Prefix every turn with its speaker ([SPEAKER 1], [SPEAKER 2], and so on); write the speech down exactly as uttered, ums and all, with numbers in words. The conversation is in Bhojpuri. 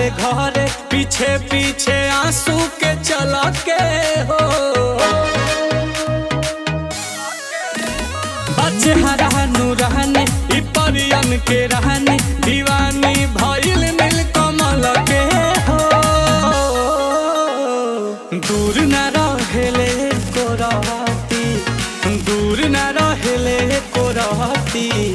[SPEAKER 1] आवे घरे पीछे पीछे आंसू के चला के हो बच्चे हरानू रहने परियन के रहने दीवानी भइल नील कमल के हो दूर न रहेले को रहती दूर न रहेले को रहती